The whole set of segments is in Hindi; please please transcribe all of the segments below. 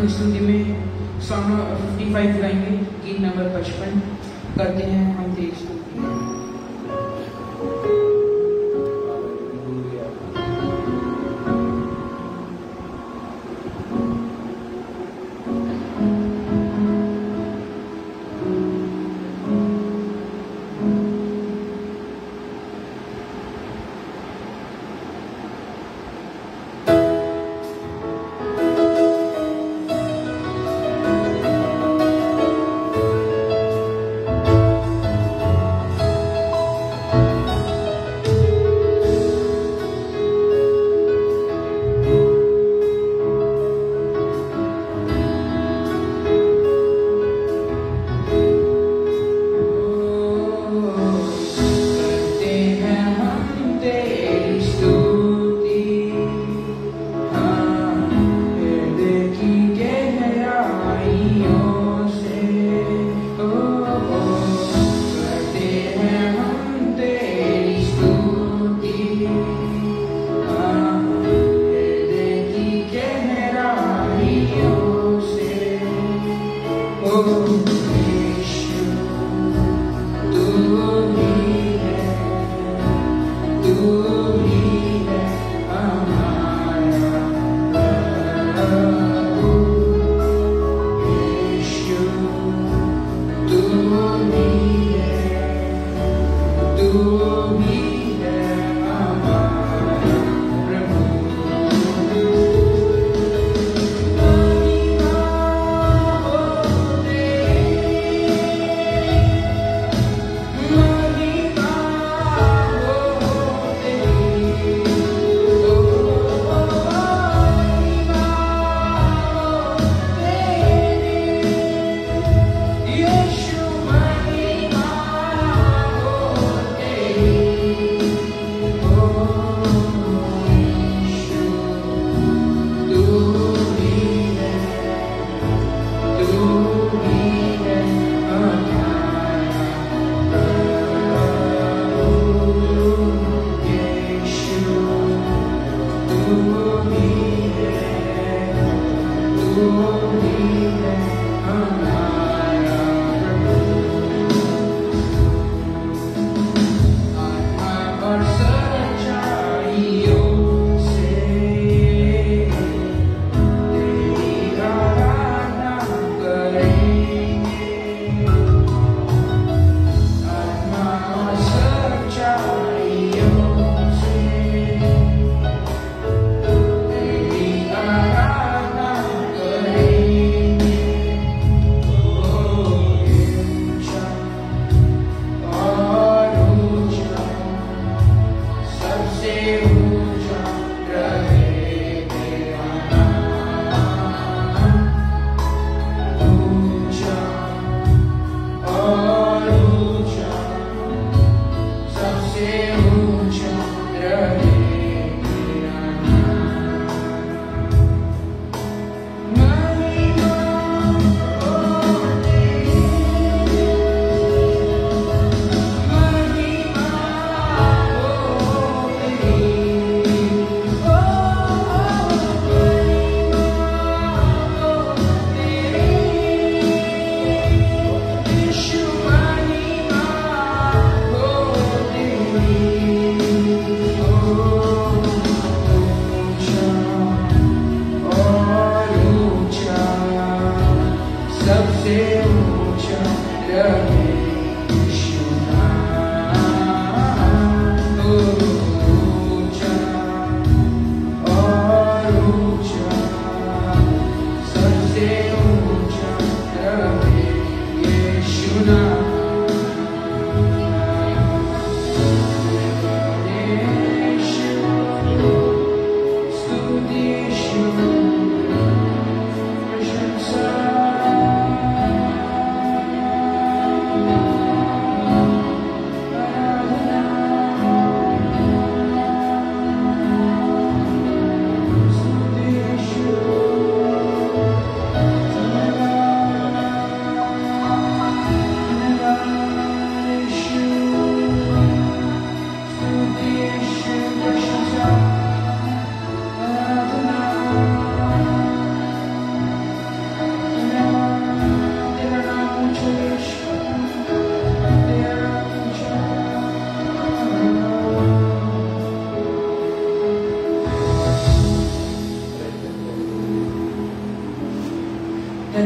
की स्तुति में सॉन्ग 55 गाएंगे, गीत नंबर 55 करते हैं हम तेरी स्तुति।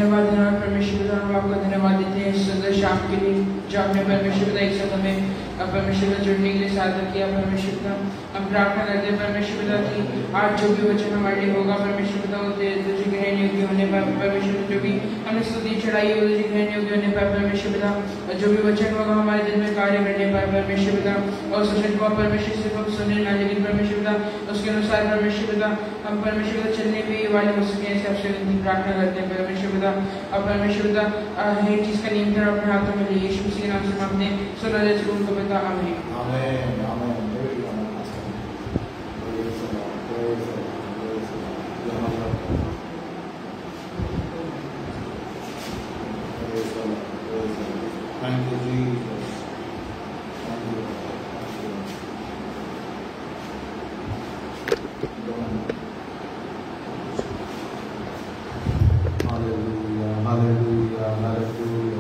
धन्यवाद परमेश्वर पिता, हम आपका धन्यवाद देते हैं इस सुंदर शाम के लिए जो आपने परमेश्वर पिता एक साथ हमें परमेश्वर पिता जुड़ने के लिए साथ किया। परमेश्वर पिता हम प्रार्थना करते हैं परमेश्वर पिता की आज जो भी वचन हमारे लिए होगा परमेश्वर पिता वो तुझे ग्रहण योग्य होने पर परमेश्वर जो भी हमने स्तुति चढ़ाई है तुझे ग्रहण योग्य होने पर परमेश्वर पिता जो भी वचन होगा हमारे दिल में कार्य करने पर परमेश्वर पिता और उस वचन को परमेश्वर सिर्फ हम सुने ना लेकिन परमेश्वर पिता उसके अनुसार परमेश्वर पिता हम परमेश्वर पिता चलने भी वाले हो सके ऐसे आपसे विनती प्रार्थना करते हैं परमेश्वर पिता। अब परमेश्वर पिता हर चीज का नियंत्रण अपने हाथों में ले यीशु मसीह के नाम से मांगते हैं सुना दे को पिता आमीन आमीन आमीन। Thank you, Jesus. Thank you. Hallelujah, hallelujah, hallelujah.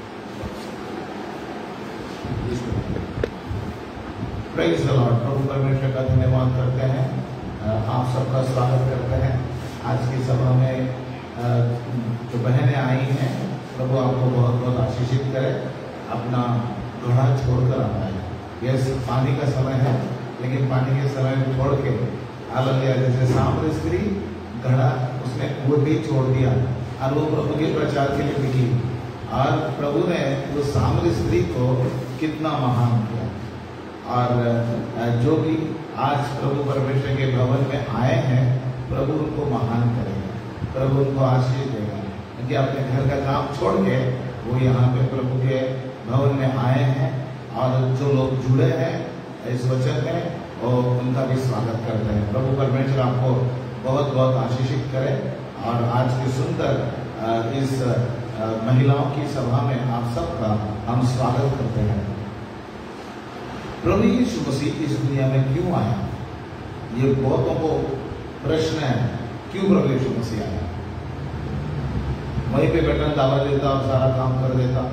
Praise the Lord. प्रभु परमेश्वर का धन्यवाद करते हैं, आप सबका स्वागत करते हैं। आज की सभा में जो बहनें आई हैं प्रभु आपको बहुत बहुत आशीषित करे। अपना घड़ा छोड़कर आता है। यह पानी का समय है लेकिन पानी के समय को छोड़ के हालेलुया जैसे सामरी स्त्री घड़ा उसने वो भी छोड़ दिया और वो प्रभु के प्रचार के लिए निकली और प्रभु ने वो सामरी स्त्री को कितना महान किया। और जो भी आज प्रभु परमेश्वर के भवन में आए हैं प्रभु उनको महान करेगा, प्रभु उनको आशीष देगा क्योंकि अपने घर का काम छोड़ के वो यहाँ पे प्रभु के भवन में आए हैं और जो लोग जुड़े हैं इस वचन में और उनका भी स्वागत करते हैं। प्रभु परमेश्वर आपको बहुत बहुत आशीषित करे और आज की सुंदर इस महिलाओं की सभा में आप सबका हम स्वागत करते हैं। प्रभु यीशु मसीह इस दुनिया में क्यों आया? ये बहुतों को प्रश्न है, क्यों प्रभु यीशु मसीह आया? वहीं पे बटन दबा देता और सारा काम कर देता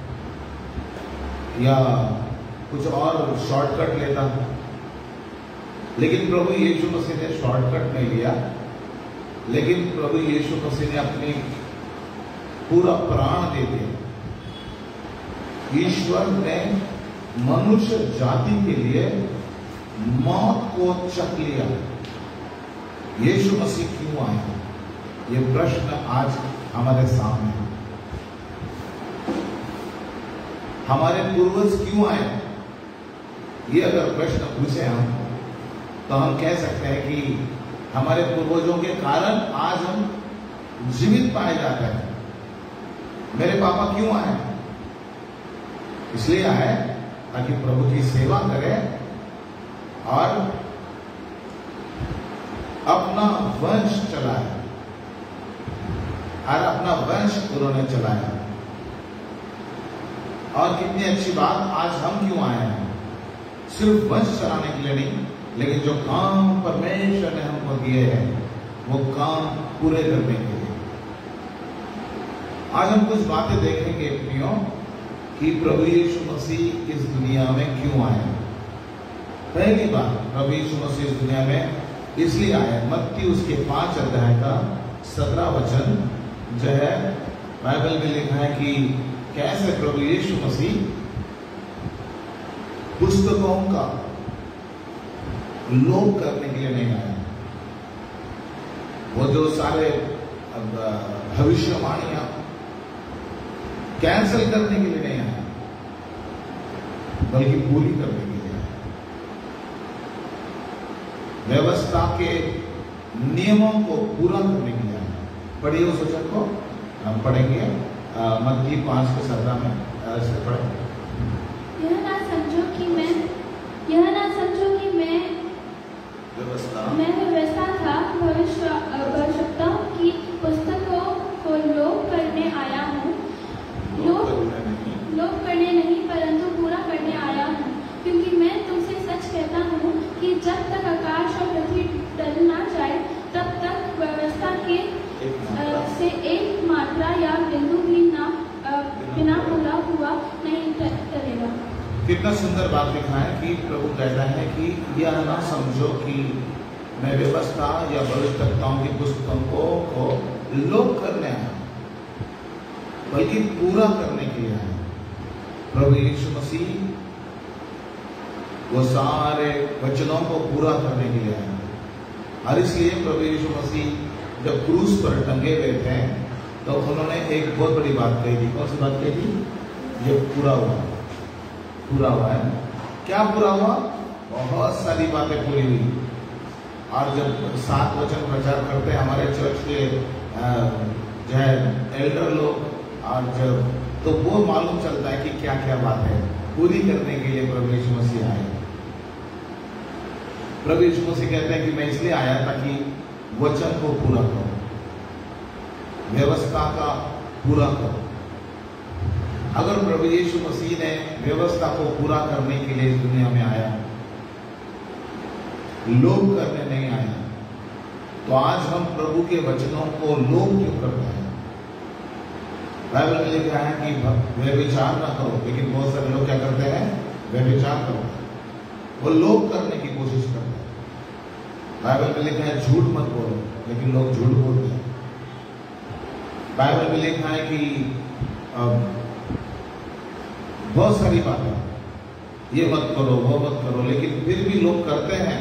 या कुछ और शॉर्टकट लेता, लेकिन प्रभु यीशु मसीह ने शॉर्टकट नहीं लिया, लेकिन प्रभु यीशु मसीह ने अपनी पूरा प्राण दे दिया। ईश्वर ने मनुष्य जाति के लिए मौत को चख लिया। यीशु मसीह क्यों आया? ये प्रश्न आज हमारे सामने है। हमारे पूर्वज क्यों आए? ये अगर प्रश्न पूछे हम तो हम कह सकते हैं कि हमारे पूर्वजों के कारण आज हम जीवित पाए जाते हैं। मेरे पापा क्यों आए? इसलिए आए ताकि प्रभु की सेवा करें और अपना वंश चलाए और अपना वंश उन्होंने चलाया। और कितनी अच्छी बात, आज हम क्यों आए हैं? सिर्फ वंश चलाने के लिए नहीं, लेकिन जो काम परमेश्वर ने हमको दिए हैं वो काम पूरे करने के लिए। आज हम कुछ बातें देखेंगे प्रियो कि प्रभु यीशु मसीह इस दुनिया में क्यों आए। पहली बात, प्रभु यीशु मसीह इस दुनिया में इसलिए आए। मत्ती उसके 5 अध्याय का 17 वचन जो है बाइबल में लिखा है कि कैसे प्रभु यीशु मसीह पुस्तकों का लोप करने के लिए नहीं आया। वो जो सारे भविष्यवाणियां कैंसिल करने के लिए नहीं आया, बल्कि पूरी करने के लिए आया। व्यवस्था के नियमों को पूरा करने के लिए आया। पढ़िए उस वचन को, हम पढ़ेंगे मत्ती 5:17 में ऐसे पढ़ेंगे। यह ना समझो कि मैं व्यवस्था था भविष्यवक्ताओं की पुस्तकों को लोप करने आया हूँ। लोप करने नहीं परंतु पूरा करने आया हूँ, क्योंकि मैं तुमसे सच कहता हूँ कि जब तक आकाश और पृथ्वी टल ना जाए तब तक व्यवस्था के से एक मात्रा या बिंदु भी बिना पूरा हुआ नहीं टलेगा। कितना सुंदर बात लिखा है कि प्रभु कहता है कि यह ना समझो कि मैं व्यवस्था या भविष्यवक्ताओं की पुस्तकों को लोप करने आया। बल्कि पूरा करने के लिए आया। प्रभु यीशु मसीह वो सारे वचनों को पूरा करने के लिए आया। और इसलिए प्रभु यीशु मसीह जब क्रूस पर टंगे हुए थे तो उन्होंने एक बहुत बड़ी बात कही थी। कौन सी बात कही थी? ये पूरा हुआ, पूरा हुआ है। क्या पूरा हुआ? बहुत सारी बातें पूरी हुई। और जब 7 वचन प्रचार करते हैं हमारे चर्च के जो है एल्डर लोग और जब, तो वो मालूम चलता है कि क्या क्या बात है पूरी करने के लिए प्रभु यीशु मसीह आए। प्रभु यीशु मसीह कहते हैं कि मैं इसलिए आया ताकि वचन को पूरा करो, व्यवस्था का पूरा करो। अगर प्रभु यीशु मसीह ने व्यवस्था को पूरा करने के लिए इस दुनिया में आया, लोभ करने नहीं आया, तो आज हम प्रभु के वचनों को लोभ क्यों करते हैं? बाइबल में लिखा है कि व्यभिचार न करो, लेकिन बहुत सारे लोग क्या करते हैं? व्यभिचार करते हैं, वो लोभ करने की कोशिश करते हैं। बाइबल में लिखा है झूठ मत बोलो, लेकिन लोग झूठ बोलते हैं। बाइबल में लिखा है कि बहुत सारी बातें, ये मत करो, वो मत करो, लेकिन फिर भी लोग करते हैं।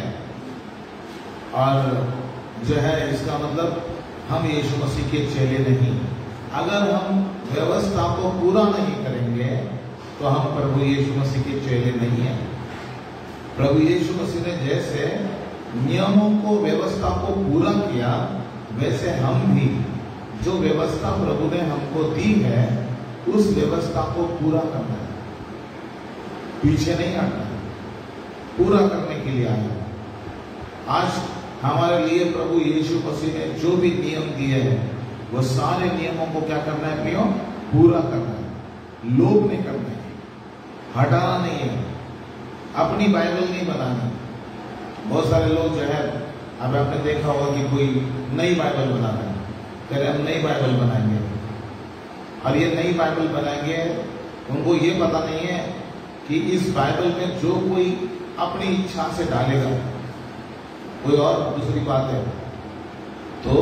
और जो है इसका मतलब हम यीशु मसीह के चेले नहीं। अगर हम व्यवस्था को पूरा नहीं करेंगे तो हम प्रभु यीशु मसीह के चेले नहीं हैं। प्रभु यीशु मसीह ने जैसे नियमों को, व्यवस्था को पूरा किया, वैसे हम भी जो व्यवस्था प्रभु ने हमको दी है उस व्यवस्था को पूरा करना है, पीछे नहीं हटना है, पूरा करने के लिए आए। आज हमारे लिए प्रभु यीशु मसीह ने जो भी नियम दिए हैं वो सारे नियमों को क्या करना है प्रियो? पूरा करना है। लोभ नहीं करना है, हटाना नहीं है, अपनी बाइबल नहीं बनानी। बहुत सारे लोग जो है, अब आपने देखा होगा कि कोई नई बाइबल बना रहे हैं, कह रहे हम नई बाइबल बनाएंगे, और ये नई बाइबल बनाएंगे, उनको ये पता नहीं है कि इस बाइबल में जो कोई अपनी इच्छा से डालेगा, कोई और दूसरी बात है, तो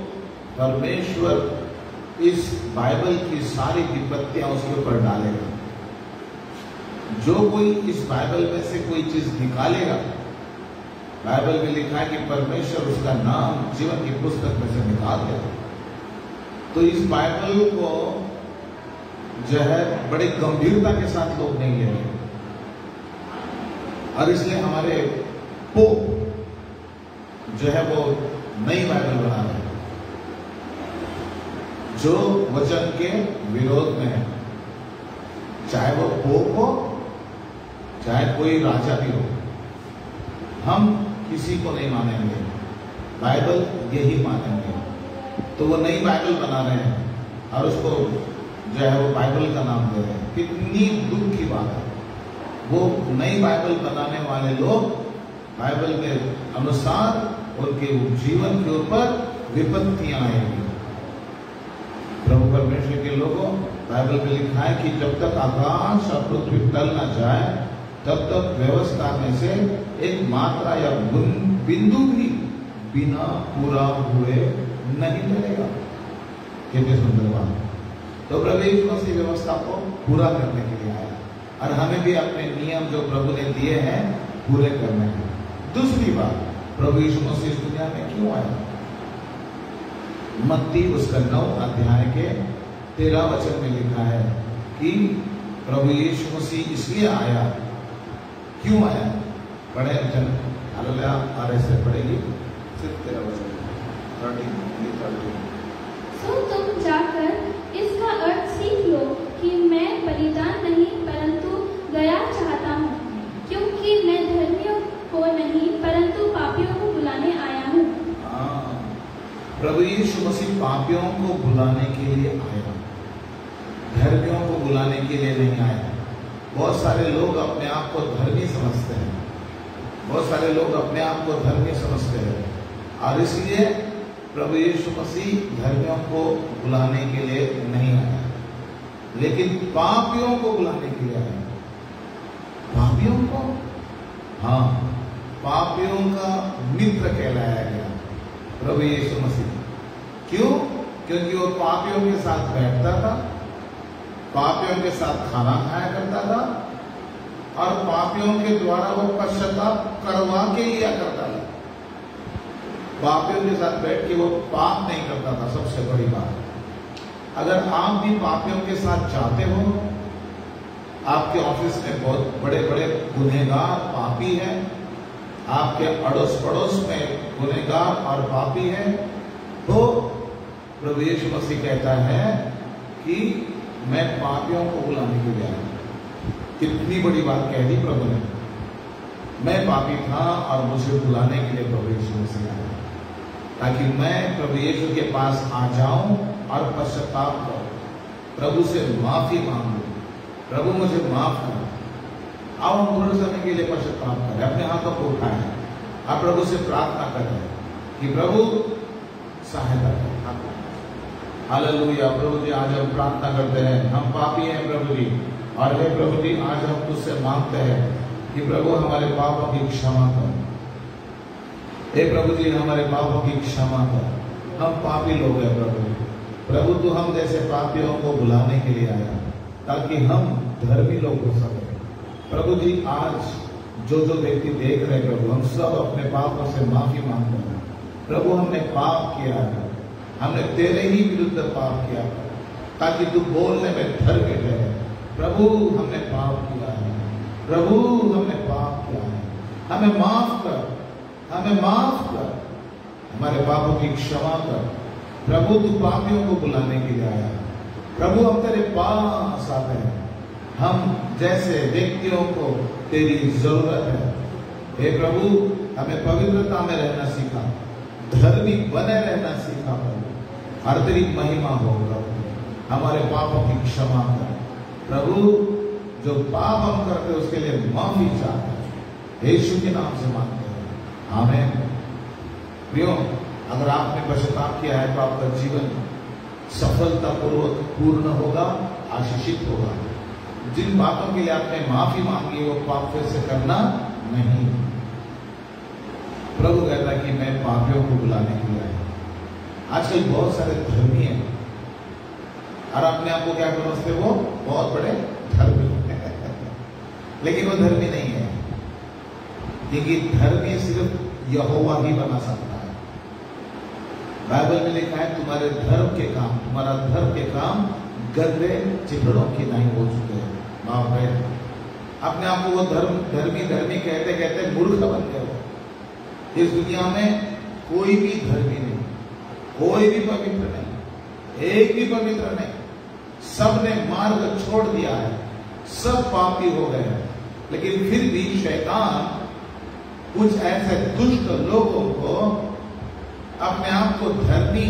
परमेश्वर इस बाइबल की सारी विपत्तियां उसके ऊपर डालेगा। जो कोई इस बाइबल में से कोई चीज निकालेगा, बाइबल में लिखा है कि परमेश्वर उसका नाम जीवन की पुस्तक में से निकाल देगा। तो इस बाइबल को जो है बड़ी गंभीरता के साथ लोग नहीं ले रहे, और इसलिए हमारे पोप जो है वो नई बाइबल बना रहे हैं जो वचन के विरोध में है। चाहे वो पोप हो, चाहे कोई राजा भी हो, हम किसी को नहीं मानेंगे, बाइबल यही मानेंगे। तो वो नई बाइबल बना रहे हैं और उसको जो है वो बाइबल का नाम दे रहे हैं। कितनी दुख की बात है। वो नई बाइबल बनाने वाले लोग बाइबल के अनुसार उनके जीवन के ऊपर विपत्तियां आएंगी। प्रभु परमेश्वर के लोगों, बाइबल में लिखा है कि जब तक आकाश और पृथ्वी टल न जाए तब तक व्यवस्था में से एक मात्रा या बिंदु भी बिना पूरा हुए नहीं टलेगा। कितनी सुंदर बात। तो प्रभु यीशु मसीह व्यवस्था को पूरा करने के लिए आया, और हमें भी अपने नियम जो प्रभु ने दिए हैं पूरे करने हैं। दूसरी बात, प्रभु यीशु मसीह इस दुनिया में क्यों आया? मत्ती उसका 9 अध्याय के 13 वचन में लिखा है कि प्रभु यीशु मसीह इसलिए आया। क्यों आया? पढ़े वचन, हालेलुया। और ऐसे पढ़ेगी सिर्फ 13 वचन 30। सो तुम जाकर इसका अर्थ सीख लो कि मैं बलिदान नहीं परंतु दया चाहता हूँ, क्योंकि मैं धर्मियों को नहीं परंतु पापियों को बुलाने आया हूँ। प्रभु यीशु मसीह पापियों को बुलाने के लिए आया, धर्मियों को बुलाने के लिए नहीं आया। बहुत सारे लोग अपने आप को धर्मी समझते हैं, बहुत सारे लोग अपने आप को धर्मी समझते हैं, और इसलिए प्रभु यीशु मसीह धर्मियों को बुलाने के लिए नहीं आया, लेकिन पापियों को बुलाने के लिए आया। पापियों को, हाँ, पापियों का मित्र कहलाया गया प्रभु यीशु मसीह। क्यों? क्योंकि वो पापियों के साथ बैठता था, पापियों के साथ खाना खाया करता था और पापियों के द्वारा वो पश्चाताप करवा के लिया करता था। पापियों के साथ बैठ के वो पाप नहीं करता था। सबसे बड़ी बात, अगर आप भी पापियों के साथ जाते हो, आपके ऑफिस में बहुत बड़े बड़े गुनहगार पापी हैं, आपके अड़ोस पड़ोस में गुनहगार और पापी हैं, तो प्रभु यीशु मसीह कहता है कि मैं पापियों को बुलाने के लिए आया। कितनी बड़ी बात कह दी प्रभु ने। मैं पापी था और मुझे बुलाने के लिए प्रभु यीशु मसीह आया, ताकि मैं प्रभु यीशु के पास आ जाऊं और पश्चाताप करूं, प्रभु से माफी मांगूं, प्रभु मुझे माफ कर। अब हम थोड़े समय के लिए पश्चाताप करें, अपने हाथों को उठाएं, आप प्रभु से प्रार्थना करें कि प्रभु सहायता करें। हालेलुया। प्रभु जी, आज हम प्रार्थना करते हैं, हम पापी हैं प्रभु जी, और हे प्रभु जी, आज हम तुझसे मांगते हैं कि प्रभु हमारे पापों की क्षमा कर। हे प्रभु जी, हमारे पापों की क्षमा कर। हम पापी लोग हैं प्रभु। प्रभु तू हम जैसे पापियों को बुलाने के लिए आया, ताकि हम धर्मी लोग हो सके। प्रभु जी, आज जो जो व्यक्ति देख रहे प्रभु, हम सब अपने पापों से माफी मांगते हैं। प्रभु हमने पाप किया है, हमने तेरे ही विरुद्ध पाप किया है, ताकि तू बोलने में धर्मी रहे। प्रभु हमने पाप किया है, प्रभु हमने पाप किया है, हमें माफ कर, हमें माफ कर, हमारे पापों की क्षमा कर। प्रभु तू पापियों को बुलाने के लिए आया। प्रभु हम तेरे पास आते हैं, हम जैसे व्यक्तियों को तेरी जरूरत है। हे प्रभु, हमें पवित्रता में रहना सीखा, धर्मी बने रहना सीखा प्रभु, हर तेरी महिमा हो प्रभु। हमारे पापों की क्षमा कर प्रभु, जो पाप हम करते उसके लिए माफी चाहते हैं, यीशु के नाम से मांगते हैं, आमीन। प्रियो, अगर आपने पश्चाताप किया है तो आपका जीवन सफलतापूर्वक पूर्ण होगा, आशीषित होगा। जिन बातों के लिए आपने माफी मांगी वो पाप फिर से करना नहीं। प्रभु कहता है कि मैं पापियों को बुलाने के लिए आया। आजकल बहुत सारे धर्मी हैं और अपने आप को क्या समझते, वो बहुत बड़े धर्मी लेकिन वो धर्मी नहीं है, क्योंकि धर्मी सिर्फ यहोवा ही बना सकता है। बाइबल में लिखा है, तुम्हारे धर्म के काम, तुम्हारा धर्म के काम गधे चिथड़ों की नहीं हो चुके हैं। बाप रे, अपने आप को वो धर्मी कहते कहते मूर्ख बन गए। इस दुनिया में कोई भी धर्मी नहीं, कोई भी पवित्र नहीं, एक भी पवित्र नहीं। सब ने मार्ग छोड़ दिया है, सब पापी हो गए हैं। लेकिन फिर भी शैतान कुछ ऐसे दुष्ट लोगों को अपने आप को धर्मी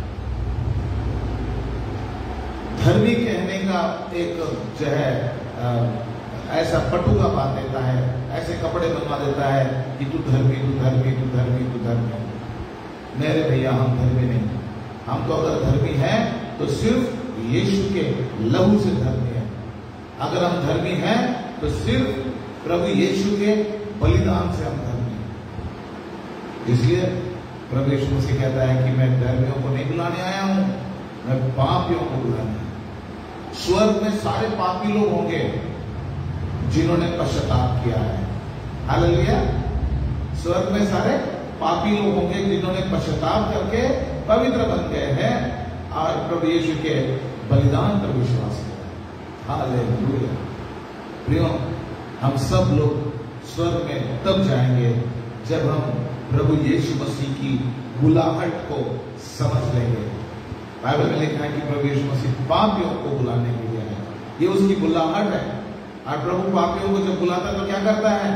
कहने का एक जो है ऐसा पटुआ बांध देता है, ऐसे कपड़े बनवा देता है कि तू धर्मी, तू धर्मी, तू धर्मी, तू धर्मी। मेरे भैया, हम धर्मी नहीं। हम तो अगर धर्मी हैं तो सिर्फ यीशु के लहू से धर्मी है। अगर हम धर्मी हैं तो सिर्फ प्रभु यीशु के बलिदान से हम धर्मी हैं। इसलिए प्रभु यीशु मसीह कहता है कि मैं धर्मियों को नहीं बुलाने आया हूं, मैं पापियों को बुलाने आया। स्वर्ग में सारे पापी लोग होंगे जिन्होंने पश्चाताप किया है। हालेलुया। स्वर्ग में सारे पापी लोग होंगे जिन्होंने पश्चाताप करके पवित्र बन गए हैं और प्रभु यीशु के बलिदान पर विश्वास किया। हालेलुया। प्रियो, हम सब लोग स्वर्ग में तब जाएंगे जब हम प्रभु यीशु मसीह की बुलाहट को समझ लेंगे। बाइबल में लिखा है कि प्रभु यीशु मसीह पापियों को बुलाने के लिए आया। ये उसकी बुलाहट है। और प्रभु पापियों को जब बुलाता है तो क्या करता है?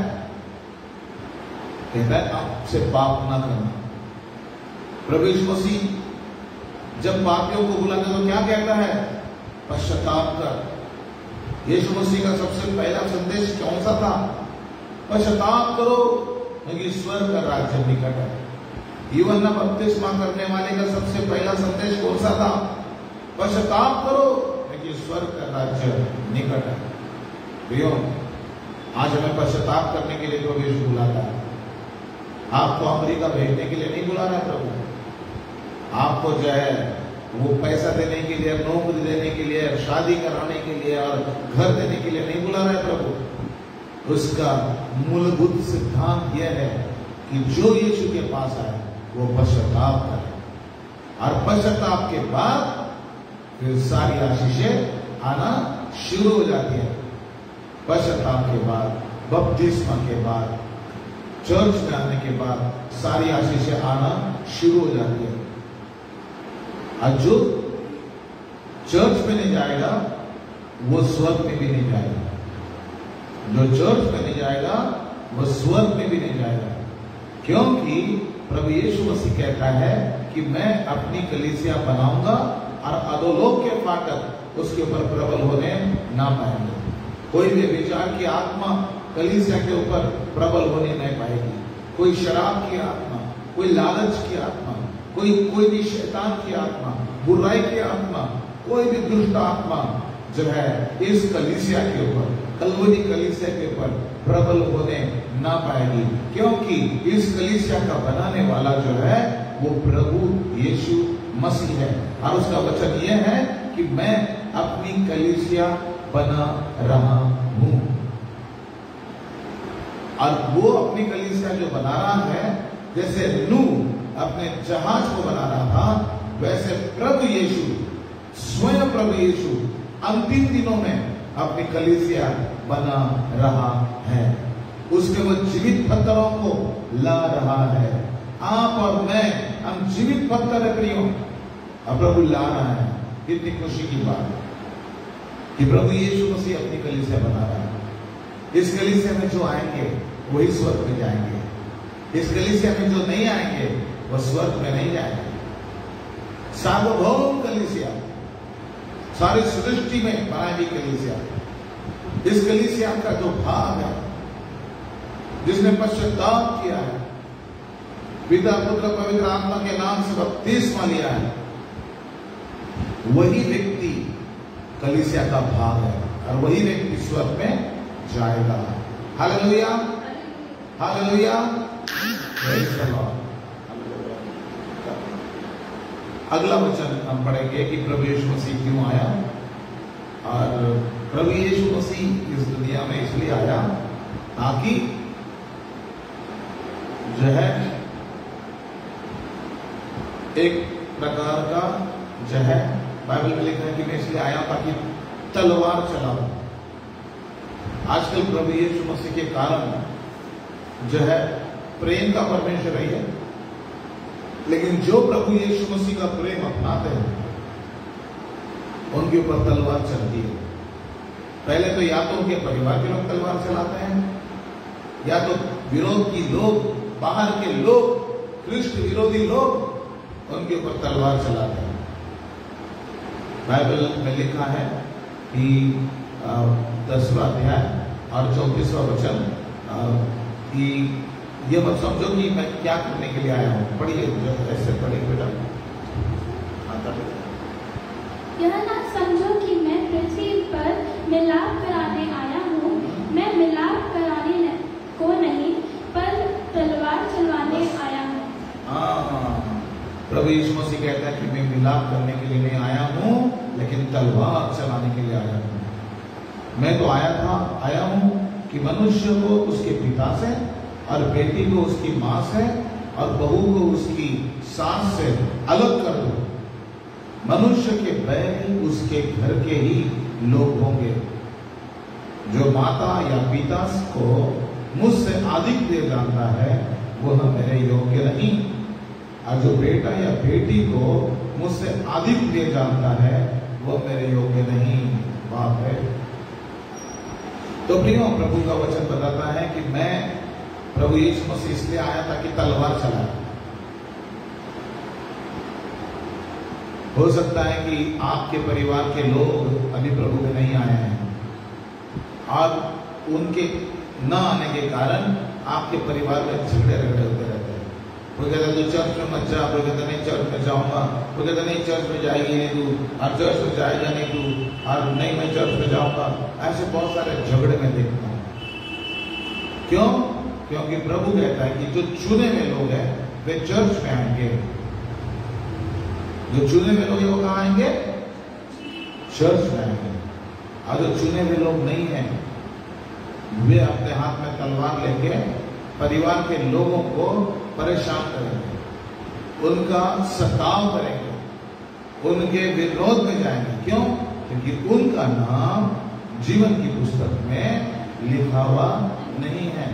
कहता है आपसे पाप ना करना। प्रभु यीशु मसीह जब पापियों को बुलाता है तो क्या कहता है? पश्चाताप कर। यीशु मसीह का सबसे पहला संदेश कौन सा था? पश्चाताप करो क्योंकि स्वर्ग का राज्य निकट है। यूहन्ना बपतिस्मा करने वाले का सबसे पहला संदेश कौन सा था? पश्चाताप करो क्योंकि स्वर्ग का राज्य निकट है। प्रियो, आज हमें पश्चाताप करने के लिए प्रभु यीशु बुलाता है। आपको अमेरिका भेजने के लिए नहीं बुला रहा है प्रभु। आपको जो है वो पैसा देने के लिए, नौकरी देने के लिए, शादी कराने के लिए और घर देने के लिए नहीं बुला रहा है प्रभु। उसका मूलभूत सिद्धांत यह है कि जो यीशु के पास आए वो पश्चाताप करे, और पश्चाताप के बाद फिर सारी आशीषें आना शुरू हो जाती है। पश्चाताप के बाद, बपतिस्मा के बाद, चर्च में आने के बाद सारी आशीषें आना शुरू हो जाती है। और जो चर्च में नहीं जाएगा वो स्वर्ग में भी नहीं जाएगा। जो चर्च में नहीं जाएगा वो स्वर्ग में भी नहीं जाएगा, क्योंकि प्रभु यीशु मसीह कहता है कि मैं अपनी कलीसिया बनाऊंगा और अधोलोक के फाटक उसके ऊपर प्रबल होने ना पाएंगे। कोई भी विचार की आत्मा कलीसिया के ऊपर प्रबल होने नहीं पाएगी। कोई शराब की आत्मा, कोई लालच की आत्मा, कोई भी शैतान की आत्मा, बुराई की आत्मा, कोई भी दुष्ट आत्मा जो है इस कलीसिया के ऊपर, कलवरी कलीसिया के ऊपर प्रबल होने ना पाएगी, क्योंकि इस कलीसिया का बनाने वाला जो है वो प्रभु यीशु मसीह है। और उसका वचन यह है कि मैं अपनी कलीसिया बना रहा हूं। और वो अपनी कलीसिया जो बना रहा है, जैसे नूह अपने जहाज को बना रहा था, वैसे प्रभु यीशु, स्वयं प्रभु यीशु अंतिम दिनों में अपनी कलीसिया बना रहा है। उसमें वो जीवित पत्थरों को ला रहा है। आप और मैं, हम जीवित पत्थर है प्रियो, और प्रभु ला रहा है। कितनी खुशी की बात है कि प्रभु यीशु मसीह अपनी कलीसिया बना रहा है। इस कलीसिया में जो आएंगे वही स्वर्ग में जाएंगे। इस कलीसिया में जो नहीं आएंगे वो स्वर्ग में नहीं जाएंगे। सार्वभौम कलीसिया, सारी सृष्टि में बनाई गई कलीसिया, इस कलीसिया का जो भाग है, जिसने पश्चाताप किया है, पिता पुत्र पवित्र आत्मा के नाम से बपतिस्मा लिया है, वही व्यक्ति कलीसिया का भाग है और वही व्यक्ति स्वर्ग में जाएगा। Hallelujah, hallelujah. अगला वचन हम पढ़ेंगे कि प्रभु यीशु मसीह क्यों आया। और प्रभु यीशु मसीह इस दुनिया में इसलिए आया ताकि जो है एक प्रकार का जो है, बाइबल में लिखा है कि मैं इसलिए आया ताकि तलवार चलाऊं। आजकल प्रभु यीशु मसीह के कारण जो है प्रेम का परमेश्वर ही है, लेकिन जो प्रभु यीशु मसीह का प्रेम अपनाते हैं उनके ऊपर तलवार चलती है। पहले तो या तो उनके परिवार के लोग तलवार चलाते हैं, या तो विरोध की लोग, बाहर के लोग, कृष्ण विरोधी लोग उनके ऊपर तलवार चलाते हैं। बाइबल में लिखा है कि 10वां अध्याय और 34वां वचन कि ये मत समझो कि मैं क्या करने के लिए आया हूँ। पढ़िए, ऐसे पढ़िए बेटा। यह ना समझो कि मैं पृथ्वी पर मिलाप कराने आया हूँ। मैं मिलाप कराने को नहीं, पर तलवार चलवाने आया हूँ। प्रभु यीशु मसीह कहता है कि मैं मिलाप करने के लिए नहीं आया हूँ, लेकिन तलवार चलाने के लिए आया हूँ। मैं तो आया हूँ कि मनुष्य को उसके पिता से, और बेटी को उसकी माँ से, और बहू को उसकी सास से अलग कर दो। मनुष्य के बैरी उसके घर के ही लोग होंगे। जो माता या पिता को मुझसे अधिक दे जानता है वह मेरे योग्य नहीं, और जो बेटा या बेटी को मुझसे अधिक दे जानता है वह मेरे योग्य नहीं। बाप है। तो प्रियो, प्रभु का वचन बताता है कि मैं प्रभु यीशु मसीह इसलिए आया ताकि तलवार चलाए। हो सकता है कि आपके परिवार के लोग अभी प्रभु में नहीं आए हैं, और उनके न आने के कारण आपके परिवार में झगड़े रगड़े होते रहते हैं। कोई कहता है तो चर्च में मत जा, कोई कहता नहीं चर्च में जाऊंगा, कोई कहता नहीं चर्च में जाएगी नहीं तू, और चर्च में जाएगा नहीं तू, और नहीं मैं चर्च में जाऊंगा। ऐसे बहुत सारे झगड़े में देखता हूं। क्यों? क्योंकि प्रभु कहता है कि जो चुने हुए लोग हैं वे चर्च में आएंगे। जो चुने हुए लोग हैं वो कहाँ आएंगे? चर्च में आएंगे। और जो चुने हुए लोग नहीं हैं वे अपने हाथ में तलवार लेके परिवार के लोगों को परेशान करेंगे, उनका सताव करेंगे, उनके विरोध में जाएंगे। क्यों? क्योंकि उनका नाम जीवन की पुस्तक में लिखा हुआ नहीं है।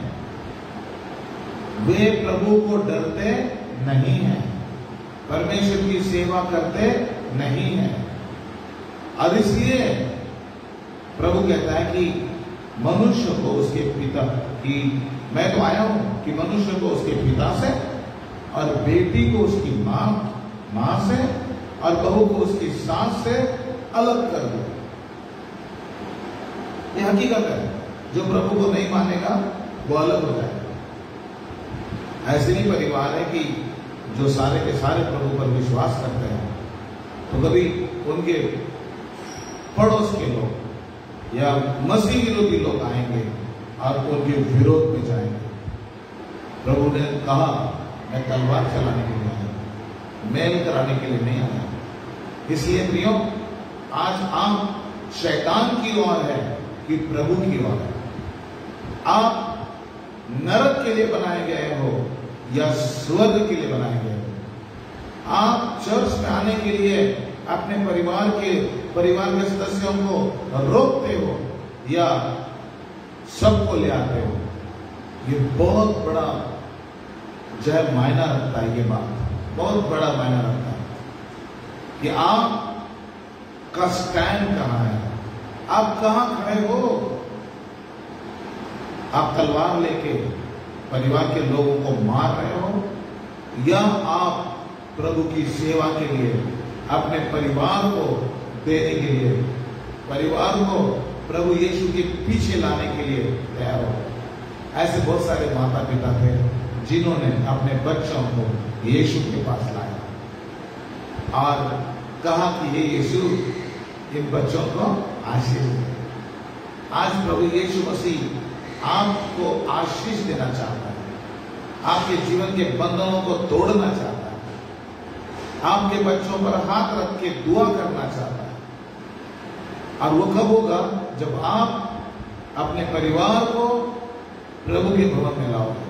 वे प्रभु को डरते नहीं हैं, परमेश्वर की सेवा करते नहीं हैं। और इसलिए प्रभु कहता है कि मनुष्य को उसके पिता की, मैं तो आया हूं कि मनुष्य को उसके पिता से और बेटी को उसकी मां से और बहू को उसकी सास से अलग कर दो। ये हकीकत है। जो प्रभु को नहीं मानेगा वो अलग हो जाएगा। ऐसे ही परिवार है कि जो सारे के सारे प्रभु पर विश्वास करते हैं, तो कभी उनके पड़ोस के लोग या मसीह विरोधी लोग आएंगे और उनके विरोध में जाएंगे। प्रभु ने कहा, मैं तलवार चलाने के लिए आया, मेल कराने के लिए नहीं आया। इसलिए प्रियो, आज आप शैतान की ओर है कि प्रभु की ओर है? आप नरक के लिए बनाए गए हो या स्वर्ग के लिए बनाए गए हो? आप चर्च में आने के लिए अपने परिवार के सदस्यों को रोकते हो या सबको ले आते हो? ये बहुत बड़ा जो है मायना रखता है। ये बात बहुत बड़ा मायना रखता है कि आप का स्टैंड कहां है, आप कहां खड़े हो। आप तलवार लेके परिवार के लोगों को मार रहे हो या आप प्रभु की सेवा के लिए अपने परिवार को देने के लिए, परिवार को प्रभु यीशु के पीछे लाने के लिए तैयार हो? ऐसे बहुत सारे माता पिता थे जिन्होंने अपने बच्चों को यीशु के पास लाया और कहा कि ये यीशु इन बच्चों को आशीष दे। आज प्रभु यीशु मसीह आपको आशीष देना चाहता है, आपके जीवन के बंधनों को तोड़ना चाहता है, आपके बच्चों पर हाथ रख के दुआ करना चाहता है। और वो कब होगा? जब आप अपने परिवार को प्रभु के भवन में लाओगे।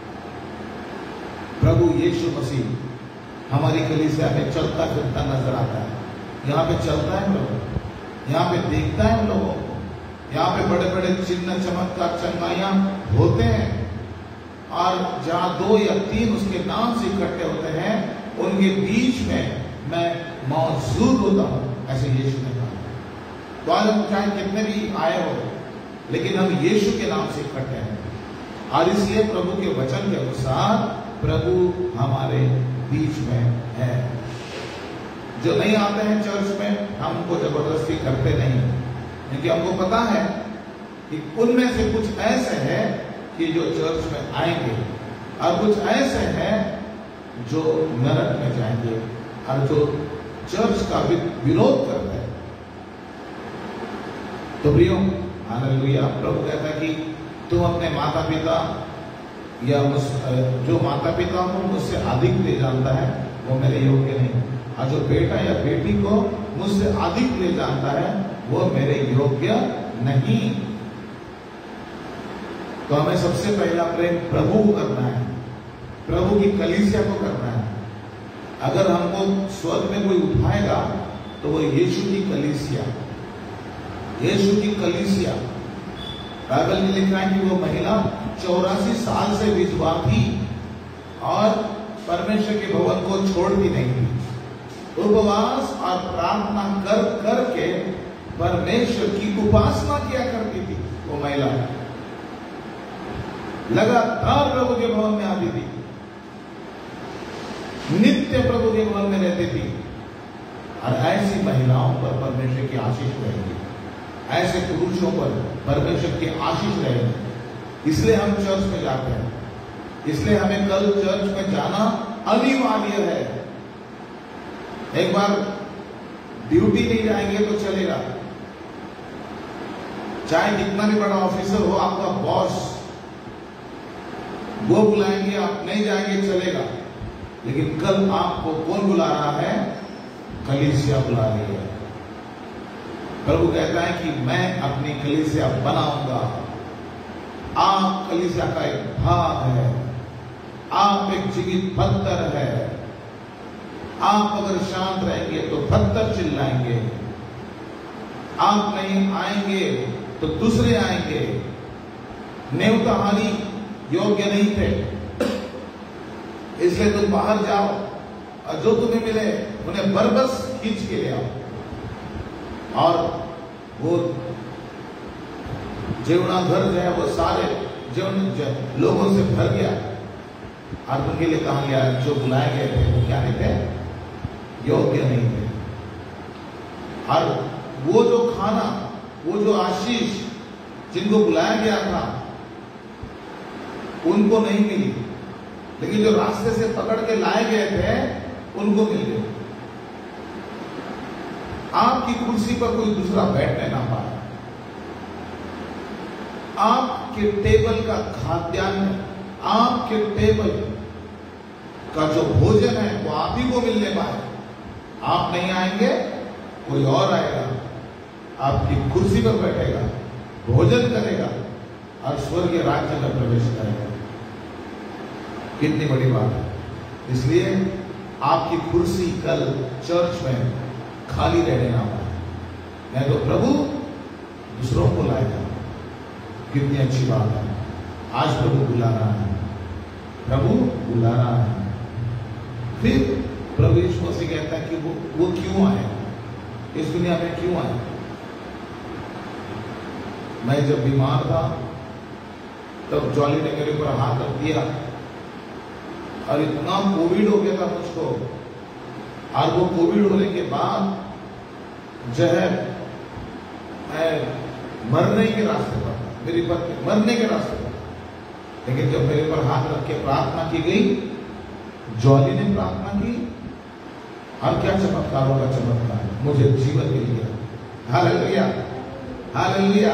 प्रभु यीशु मसीह हमारी कलीसिया में चलता फिरता नजर आता है। यहाँ पे चलता है प्रभु, यहाँ पे देखता है लोगों को, यहाँ पे बड़े बड़े चिन्ह चमत्कार चंगाइयां होते हैं। और जहां 2 या 3 उसके नाम से इकट्ठे होते हैं, उनके बीच में मैं मौजूद होता हूं, ऐसे यीशु ने कहा। तो आज हम चाहे कितने भी आए हो, लेकिन हम यीशु के नाम से इकट्ठे हैं। और इसलिए प्रभु के वचन के अनुसार प्रभु हमारे बीच में है। जो नहीं आते हैं चर्च में, हम उनको जबरदस्ती करते नहीं, क्योंकि हमको पता है कि उनमें से कुछ ऐसे हैं कि जो चर्च में आएंगे और कुछ ऐसे हैं जो नरक में जाएंगे और जो चर्च का विरोध करते हैं। तो प्रियो, हालेलुया, प्रभु कहता है कि तुम अपने माता पिता या जो माता पिता को मुझसे अधिक ले जानता है वो मेरे योग्य नहीं, और जो बेटा या बेटी को मुझसे अधिक ले जानता है वो मेरे योग्य नहीं। तो हमें सबसे पहला प्रेम प्रभु को करना है, प्रभु की कलीसिया को करना है। अगर हमको स्वर्ग में कोई उठाएगा तो वो यीशु की कलीसिया, यीशु की कलीसिया। बाइबल में लिखा है कि वो महिला 84 साल से विधवा थी और परमेश्वर के भवन को छोड़ती नहीं थी। उपवास और प्रार्थना कर करके परमेश्वर की उपासना किया करती थी। वो महिला लगातार प्रभु के भवन में आती थी, नित्य प्रभु के भवन में रहती थी। और ऐसी महिलाओं पर परमेश्वर की आशीष रहेगी, ऐसे पुरुषों पर परमेश्वर की आशीष रहेगी। इसलिए हम चर्च में जाते हैं, इसलिए हमें कल चर्च में जाना अनिवार्य है। एक बार ड्यूटी नहीं जाएंगे तो चलेगा, चाहे कितना भी बड़ा ऑफिसर हो, आपका बॉस वो बुलाएंगे, आप नहीं जाएंगे चलेगा। लेकिन कल आपको कौन बुला रहा है? कलीसिया बुला रही है। प्रभु कहता है कि मैं अपनी कलीसिया बनाऊंगा। आप कलीसिया का एक भाग है, आप एक जीवित पत्थर है। आप अगर शांत रहेंगे तो पत्थर चिल्लाएंगे, आप नहीं आएंगे तो दूसरे आएंगे। नेवताहारी योग्य नहीं थे, इसलिए तुम बाहर जाओ और जो तुम्हें मिले उन्हें बरबस खींच के ले आओ। और वो जेवना घर जो है वो सारे जेवन लोगों से भर गया। और उनके लिए कहा गया जो बुलाए गए थे वो क्या नहीं थे, योग्य नहीं थे। और वो जो खाना, वो जो आशीष जिनको बुलाया गया था उनको नहीं मिली, लेकिन जो रास्ते से पकड़ के लाए गए थे उनको मिल गए। आपकी कुर्सी पर कोई दूसरा बैठने ना पाए। आपके टेबल का खाद्यान्न, आपके टेबल का जो भोजन है वो आप ही को मिलने पाए। आप नहीं आएंगे, कोई और आएगा, आपकी कुर्सी पर बैठेगा, भोजन करेगा और स्वर्गीय राज्य में प्रवेश करेगा। कितनी बड़ी बात है। इसलिए आपकी कुर्सी कल चर्च में खाली रहने ना पाए, नहीं तो प्रभु दूसरों को लाएगा। कितनी अच्छी बात है। आज प्रभु बुला रहा है, प्रभु बुला रहा है। फिर प्रभु यीशु मसीह कहता है कि वो क्यों आए, इस दुनिया में क्यों आए। मैं जब बीमार था तब जॉली ने मेरे ऊपर हाथ रख दिया और इतना कोविड हो गया था मुझको। और वो कोविड होने के बाद जो है मैं मरने के रास्ते पर, मेरी पत्नी मरने के रास्ते पर, लेकिन जब मेरे पर हाथ रख के प्रार्थना की गई, जॉली ने प्रार्थना की और क्या चमत्कारों का चमत्कार, मुझे जीवन मिल गया। Hallelujah, hallelujah.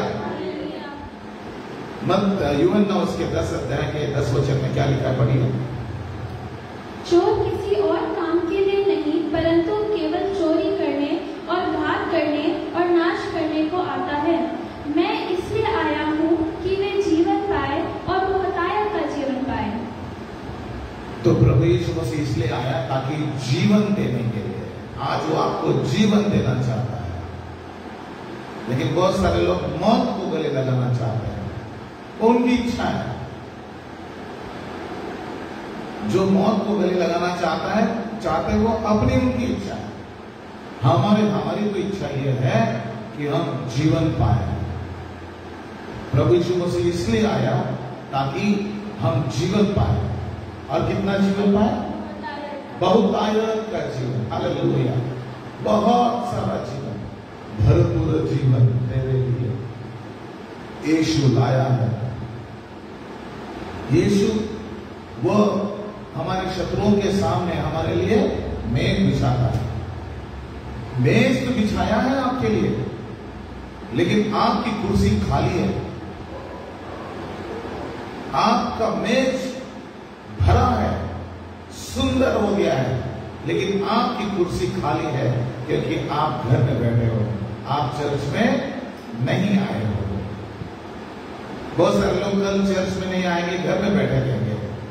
यूहन्ना उसके 10 अध्याय के 10 वचन में क्या लिखा है, पढ़िए। चोर किसी और काम के लिए नहीं, परंतु केवल चोरी करने और घात करने और नाश करने को आता है। मैं इसलिए आया हूँ कि वे जीवन पाए और बहुतायत का जीवन पाए। तो प्रभु यीशु मसीह इसलिए आया ताकि जीवन देने के लिए। आज वो आपको जीवन देना चाहता है, लेकिन बहुत सारे लोग मौत को गले लगाना चाहते हैं। उनकी इच्छा है, जो मौत को गले लगाना चाहते हैं वो अपनी उनकी इच्छा है। हमारी तो इच्छा यह है कि हम जीवन पाए। प्रभु यीशु मसीह इसलिए आया ताकि हम जीवन पाए। और कितना जीवन पाए? बहुतायत का जीवन। हालेलुया। बहुत सारा जीवन, भरपूर जीवन तेरे लिए यीशु लाया है। यीशु वो हमारे शत्रुओं के सामने हमारे लिए मेज बिछाता है। मेज तो बिछाया है आपके लिए, लेकिन आपकी कुर्सी खाली है। आपका मेज भरा है, सुंदर हो गया है, लेकिन आपकी कुर्सी खाली है क्योंकि आप घर में बैठे हो, आप चर्च में नहीं आए हो। बहुत सारे लोग कल चर्च में नहीं आएंगे, घर में बैठे रहेंगे।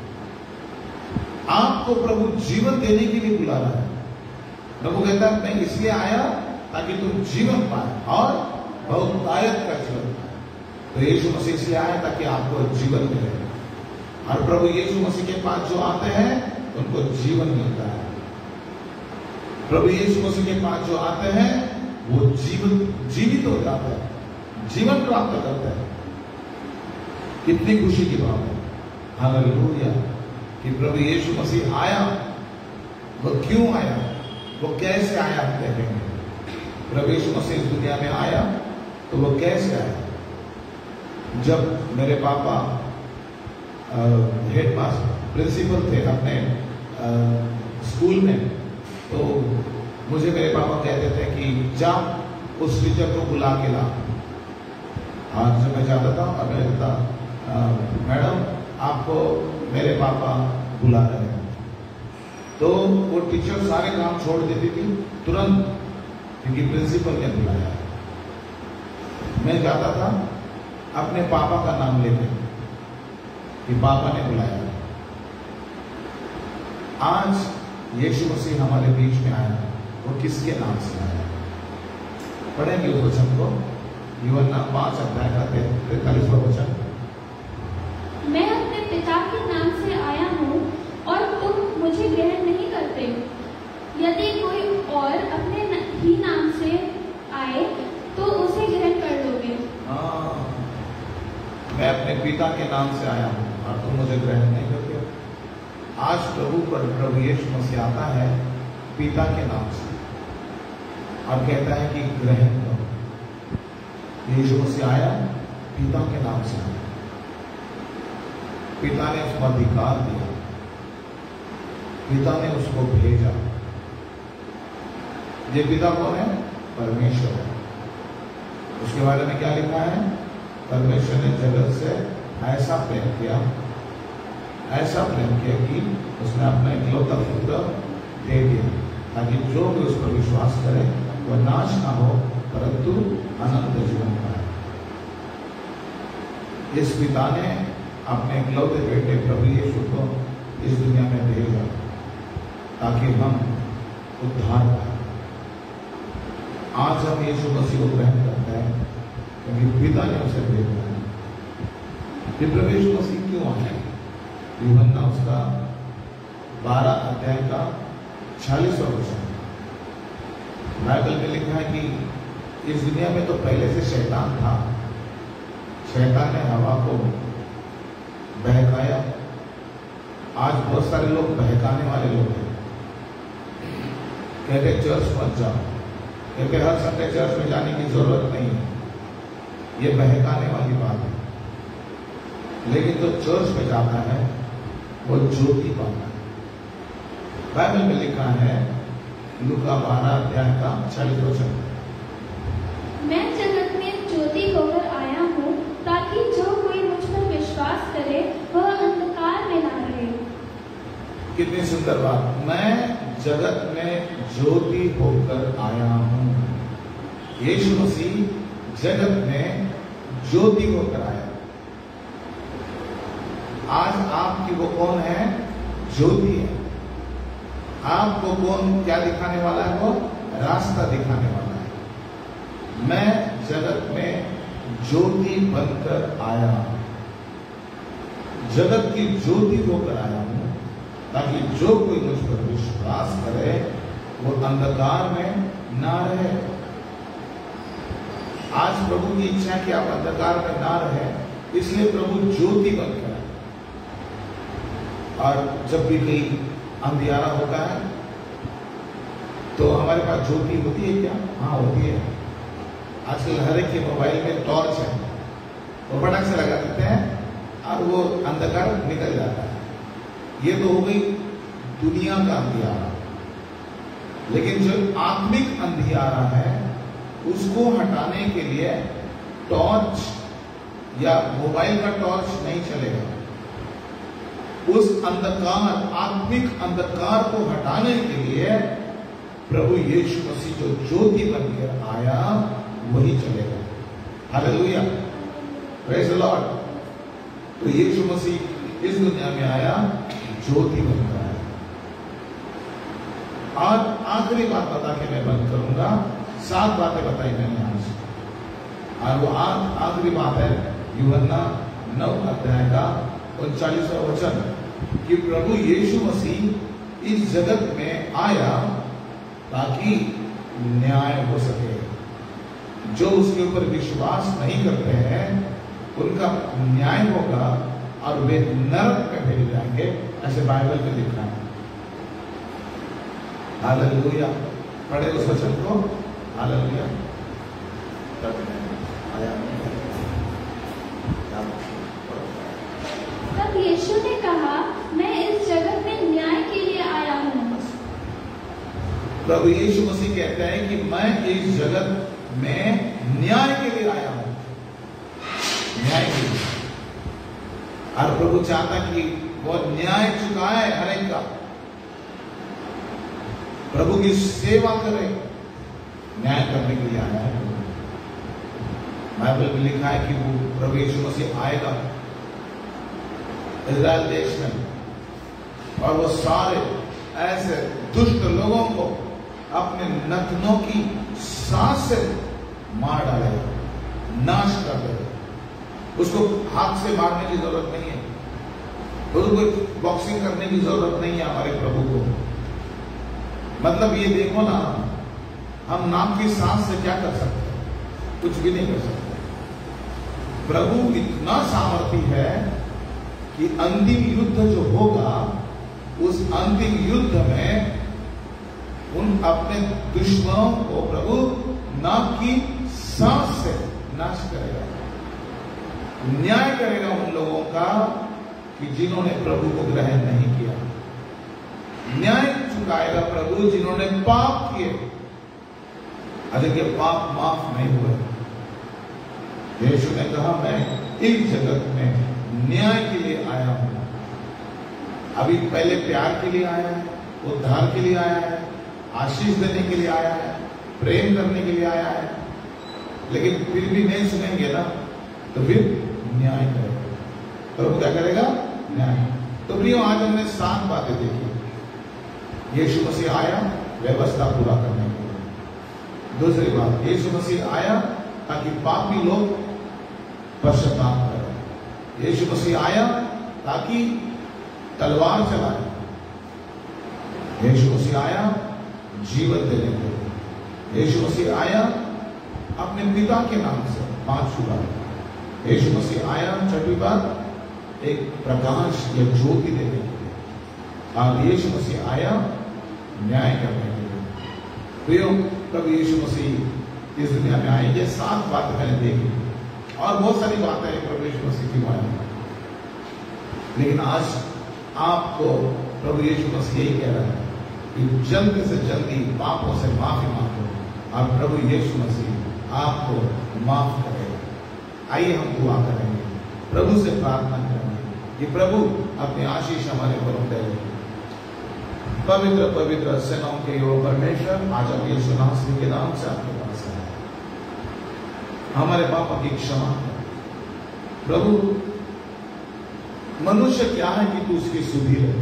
आपको प्रभु जीवन देने के लिए बुला रहा है। प्रभु कहता है मैं इसलिए आया ताकि तुम जीवन पाए और बहुतायत का जीवन पाए। तो यीशु मसीह इसलिए आया ताकि आपको जीवन मिले। और प्रभु यीशु मसीह के पास जो आते हैं उनको जीवन मिलता है। प्रभु यीशु मसीह के पास जो आते हैं वो जीवित हो जाते हैं, जीवन प्राप्त करते हैं। कितनी खुशी की बात है। हालेलुया कि प्रभु यीशु मसीह आया। वो क्यों आया, वो कैसे आया, हम देखेंगे। प्रभु यीशु मसीह इस दुनिया में आया तो वो कैसे आया। जब मेरे पापा हेडमास्टर प्रिंसिपल थे अपने स्कूल में, तो मुझे मेरे पापा कहते थे कि जा उस टीचर को बुला के ला। आज जब मैं जाता था और मैं कहता मैडम आपको मेरे पापा बुला रहे हैं। तो वो टीचर सारे काम छोड़ देती थी तुरंत, क्योंकि प्रिंसिपल ने बुलाया। मैं जाता था अपने पापा का नाम लेते कि पापा ने बुलाया। आज यीशु मसीह हमारे बीच में आया, वो किसके नाम से आया? पढ़ेंगे उस वचन को, यूहन्ना 5 अध्याय का 43वां वचन। मैं अपने पिता के नाम से आया हूँ और तुम मुझे ग्रहण नहीं करते। यदि कोई और अपने ही नाम से आए तो उसे ग्रहण कर लोगे। मैं अपने पिता के नाम से आया हूँ और तुम मुझे ग्रहण नहीं करते। आज प्रभु यीशु मसीह आता है पिता के नाम से और कहता है कि ग्रहण करो। यीशु मसीह आया पिता के नाम से आया, पिता ने उसको अधिकार दिया, पिता ने उसको भेजा। ये पिता कौन है? परमेश्वर है। उसके बारे में क्या लिखा है? परमेश्वर ने जगत से ऐसा प्रेम किया कि उसने अपना इकलौता पुत्र दे दिया, ताकि जो भी उस पर विश्वास करे वह नाश ना हो परंतु अनंत जीवन पाए। इस पिता ने अपने इकलौते बेटे प्रभु यीशु को इस दुनिया में भेजा ताकि हम उद्धार पाए। आज हम यीशु मसीह को ग्रहण करते हैं क्योंकि पिता ने उसे भेजा है। कि प्रभु यीशु मसीह क्यों आए? यूहन्ना उसका 12 अध्याय का 46वां वचन। बाइबल में लिखा है कि इस दुनिया में तो पहले से शैतान था। शैतान ने हवा को बहकाया। आज बहुत सारे लोग बहकाने वाले लोग हैं। कहते चर्च मत जाओ, कहते हर संडे चर्च में जाने की जरूरत नहीं है। ये बहकाने वाली बात है। लेकिन जो चर्च में जाता है वो ज्योति पाता है। बाइबल में लिखा है लूका 12 अध्याय का 40 वचन। मैं जगत में ज्योति होकर आया हूँ ताकि जो कोई मुझ पर विश्वास करे वह अंधकार में ना रहे। कितनी सुंदर बात। मैं जगत में ज्योति होकर आया हूँ। यीशु मसीह जगत में ज्योति होकर आया। आज आपकी वो कौन है? ज्योति है। आपको कौन क्या दिखाने वाला है? वो रास्ता दिखाने वाला है। मैं जगत में ज्योति बनकर आया, जगत की ज्योति होकर आया हूं ताकि जो कोई मुझ पर विश्वास करे वो अंधकार में ना रहे। आज प्रभु की इच्छा है कि आप अंधकार में ना रहे, इसलिए प्रभु ज्योति बनकर आए। और जब भी कहीं अंधियारा होता है तो हमारे पास ज्योति होती है क्या? हाँ होती है। आजकल हर एक के मोबाइल में टॉर्च है, वो फटक से लगा देते हैं और वो अंधकार निकल जाता है। ये तो हो गई दुनिया का अंधियारा। लेकिन जो आत्मिक अंधियारा है उसको हटाने के लिए टॉर्च या मोबाइल का टॉर्च नहीं चलेगा। उस अंधकार, आत्मिक अंधकार को हटाने के लिए प्रभु यीशु मसीह जो ज्योति बनकर आया वही चलेगा। Hallelujah, praise the Lord. तो यीशु मसीह इस दुनिया में आया, ज्योति बनकर आया। आज आखिरी बात बता के मैं बंद करूंगा। 7 बातें बताई मैंने आज, और वो आखिरी बात है यूहन्ना 9 अध्याय का 39वां वचन कि प्रभु यीशु मसीह इस जगत में आया ताकि न्याय हो सके। जो उसके ऊपर विश्वास नहीं करते हैं उनका न्याय होगा और वे नरक में भेजे जाएंगे, ऐसे बाइबल में लिखा है। हालेलुया, पढ़े उस वचन को। हालेलुया। तब यीशु ने कहा, मैं इस जगत में न्याय के लिए आया हूँ। प्रभु यीशु मसीह कहते हैं कि मैं इस जगत में न्याय के लिए आया हूं, न्याय के लिए। और प्रभु चाहता कि वो न्याय चुकाए हर एक का। प्रभु की सेवा करे, न्याय करने के लिए आया है। बाइबल में लिखा है कि वो प्रभु यीशु मसीह आएगा इज़राइल देश में, और वो सारे ऐसे दुष्ट लोगों को अपने नथनों की सांस से मार डालेगा, नाश कर देगा। उसको हाथ से मारने की जरूरत नहीं है, उसको बॉक्सिंग करने की जरूरत नहीं है हमारे प्रभु को। मतलब ये देखो ना, हम नाक की सांस से क्या कर सकते हैं? कुछ भी नहीं कर सकते। प्रभु इतना सामर्थी है कि अंतिम युद्ध जो होगा, उस अंतिम युद्ध में उन अपने दुश्मनों को प्रभु नाक की सांस से नाश करेगा, न्याय करेगा उन लोगों का कि जिन्होंने प्रभु को ग्रहण नहीं किया। न्याय चुकाएगा प्रभु जिन्होंने पाप किए, अगर के पाप माफ नहीं हुए। यीशु ने कहा, मैं इस जगत में न्याय के लिए आया हूं। अभी पहले प्यार के लिए आया है, उद्धार के लिए आया है, आशीष देने के लिए आया है, प्रेम करने के लिए आया है। लेकिन फिर भी नहीं सुनेंगे ना, तो फिर न्याय करेगा। प्रभु क्या करेगा? न्याय। तो प्रियो, आज हमने 7 बातें देखी। यीशु मसीह आया व्यवस्था पूरा करने के लिए। दूसरी बात, यीशु मसीह आया ताकि पापी लोग पश्चाताप करें। यीशु मसीह आया ताकि तलवार चलाए। यीशु मसीह आया जीवन देने के लिए। यीशु मसीह आया अपने पिता के नाम से 5 बार। यीशु मसीह आया 6वीं बार एक प्रकाश या ज्योति देने के लिए। और यीशु मसीह आया न्याय करने के लिए। प्रियो, प्रभु यीशु मसीह इस दुनिया में आए। ये 7 बातें मैंने देखी, और बहुत सारी बातें हैं प्रभु यीशु मसीह की बारे में। लेकिन आज आपको प्रभु यीशु मसीह यही कह रहा है कि जल्दी से जल्दी पापों से माफी मांगो, और प्रभु यीशु मसीह आपको माफ करेगा। आइए हम दुआ करेंगे, प्रभु से प्रार्थना करेंगे कि प्रभु अपनी आशीष हमारे पर उतारे। पवित्र पवित्र सेनाओं के यो परमेश्वर, आज हम यीशु मसीह के नाम से आपके पास आए। हमारे पापों की क्षमा करें प्रभु। मनुष्य क्या है कि तू उसकी सुधि रहे?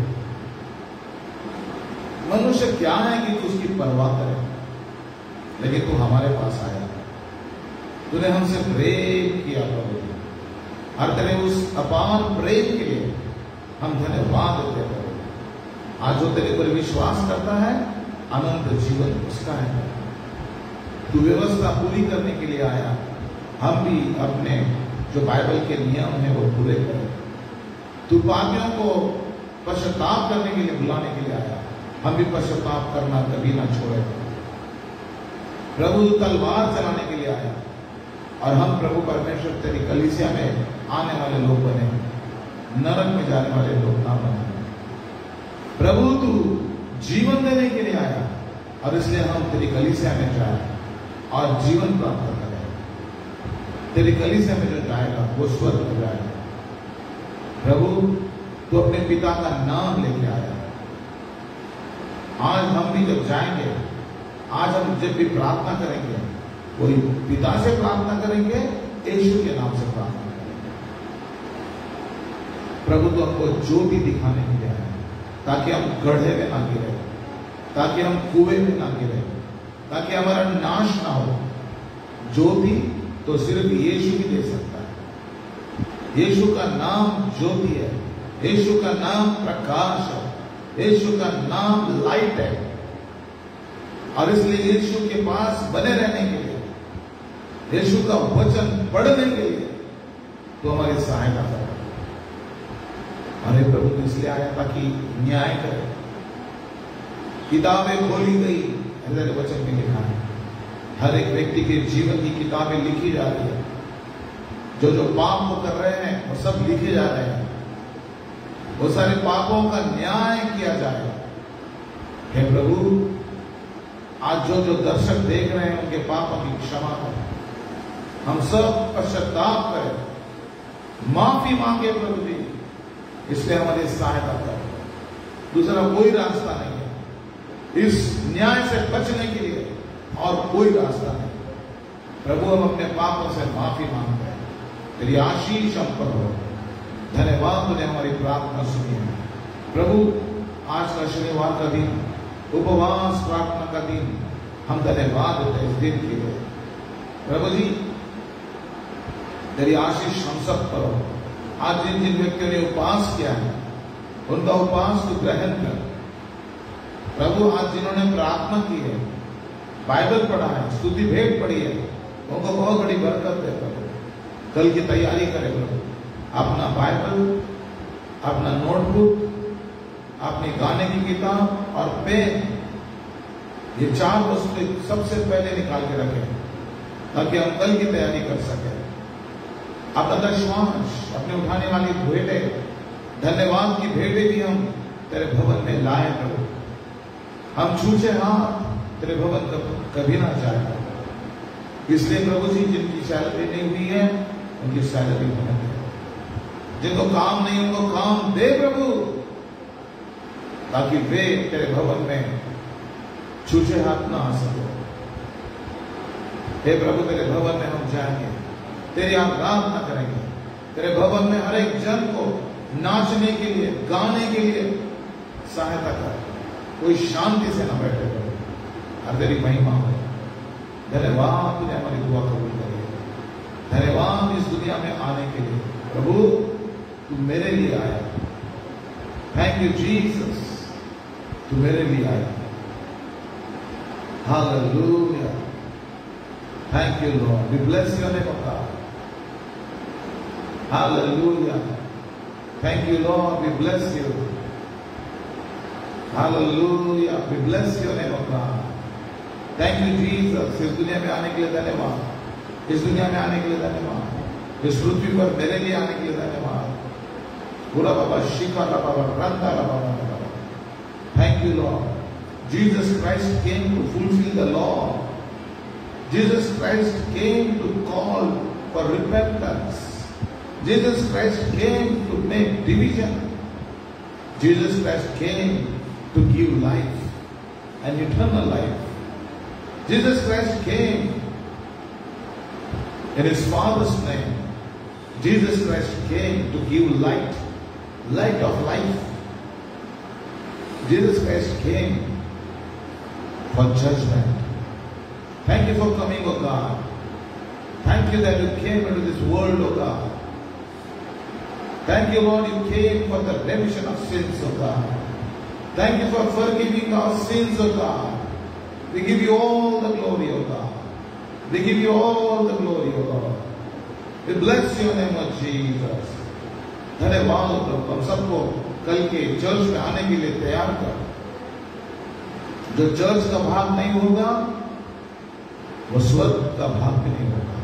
मनुष्य क्या है कि तू उसकी परवाह करे? लेकिन तू हमारे पास आया, तूने हमसे प्रेम किया प्रभु, और तेरे उस अपार प्रेम के लिए हम धन्यवाद देते हैं। आज जो तेरे पर विश्वास करता है, अनंत जीवन उसका है। तू व्यवस्था पूरी करने के लिए आया। हम भी अपने जो बाइबल के नियम हैं वो पूरे करें। तू पापियों को पश्चाताप करने के लिए बुलाने के लिए आया। हम भी पश्चाताप करना कभी ना छोड़े प्रभु। तलवार चलाने के लिए आया, और हम प्रभु परमेश्वर तेरी कलीसिया में आने वाले लोग बने, नरक में जाने वाले लोग ना बने। प्रभु, तू जीवन देने के लिए आया, और इसलिए हम तेरी कलीसिया में जाए और जीवन प्राप्त करें। तेरी कलीसिया में जो जाएगा वो स्वर्ग में जाएगा। प्रभु, तू अपने पिता का नाम लेके आया। आज हम भी जब जाएंगे, आज हम जब भी प्रार्थना करेंगे, कोई पिता से प्रार्थना करेंगे, यीशु के नाम से प्रार्थना करेंगे। प्रभु, तो हमको ज्योति दिखाने के लिए आया, ताकि हम गड्ढे में ना गिरे, ताकि हम कुएं में ना गिरे, ताकि हमारा नाश ना हो। ज्योति तो सिर्फ यीशु ही दे सकता है। यीशु का नाम ज्योति है, यीशु का नाम प्रकाश है, यीशु का नाम लाइट है। और इसलिए यीशु के पास बने रहने के लिए, यीशु का वचन पढ़ने के लिए तो हमारी सहायता करे। अरे प्रभु, तो इसलिए आया ताकि न्याय करे। किताबें खोली गई, ऐसे वचन में लिखा है। हर एक व्यक्ति के जीवन की किताबें लिखी जा रही है। जो जो पाप वो कर रहे हैं वो सब लिखे जा रहे हैं। वो सारे पापों का न्याय किया जाएगा। हे प्रभु, आज जो जो दर्शक देख रहे हैं उनके पापों की क्षमा करें। हम सब पश्चाताप करें, माफी मांगे प्रभु जी, इसलिए हमारी सहायता करें। दूसरा कोई रास्ता नहीं है। इस न्याय से बचने के लिए और कोई रास्ता नहीं। प्रभु हम अपने पापों से माफी मांगते हैं, तेरी आशीष हम पर हो। धन्यवाद तूने हमारी प्रार्थना सुनी है प्रभु। आज का शनिवार का दिन, उपवास प्रार्थना का दिन, हम धन्यवाद देते हैं इस दिन के लिए। प्रभु जी तेरी आशीष हम सब पर हो। आज जिन जिन व्यक्तियों ने उपवास किया है उनका उपवास तू ग्रहण कर प्रभु। आज जिन्होंने प्रार्थना की है, बाइबल पढ़ा है, स्तुति भेंट पढ़ी है, उनको बहुत बड़ी बरकत दे प्रभु। कल की तैयारी करे प्रभु। अपना बाइबल, अपना नोटबुक, अपनी गाने की किताब और पेन, ये 4 वस्तु सबसे पहले निकाल के रखें ताकि हम कल की तैयारी कर सकें। अपना दशमांश, अपने उठाने वाली भेंटें, धन्यवाद की भेंटें भी हम तेरे भवन में लाए प्रभु। हम छूछे हाथ तेरे भवन कभी ना जाए। इसलिए प्रभु जी जिनकी सैलरी नहीं हुई है उनकी सैलरी होने दे, जिनको काम नहीं उनको काम दे प्रभु, ताकि वे तेरे भवन में छूछे हाथ ना आ सके। हे प्रभु तेरे भवन में हम जाएंगे, तेरी आराधना करेंगे। तेरे भवन में हर एक जन को नाचने के लिए, गाने के लिए सहायता कर। कोई शांति से ना बैठे प्रभु, और तेरी महिमा हो। धन्यवाद तूने हमारी दुआ कबूल करी। धन्यवाद इस दुनिया में आने के लिए प्रभु, तू मेरे लिए आया। थैंक यू जीसस, तू मेरे लिए आया। Hallelujah, thank you Lord, we bless your name of God. Hallelujah, thank you Lord, we bless you. Hallelujah, we bless your name of God. Thank you Jesus, इस दुनिया में आने के लिए धन्यवाद। इस दुनिया में आने के लिए धन्यवाद। इस पृथ्वी पर मेरे लिए आने के लिए धन्यवाद। पूरा बाबा शिखा ला बाबा रंता ला बाबा। Thank you Lord, Jesus Christ came to fulfill the law. Jesus Christ came to call for repentance. Jesus Christ came to make division. Jesus Christ came to give life and eternal life. Jesus Christ came in His Father's name. Jesus Christ came to give light, light of life. Jesus Christ came for judgment. Thank you for coming, O God. Thank you that you came into this world, O God. Thank you, Lord, you came for the remission of sins, O God. Thank you for forgiving our sins, O God. We give you all the glory, O God. We give you all the glory, O Lord. We bless your name, O Jesus. धन्यवाद प्रभु। हम सबको कल के चर्च में आने के लिए तैयार कर। जो चर्च का भाग नहीं होगा वो स्वर्ग का भाग भी नहीं होगा।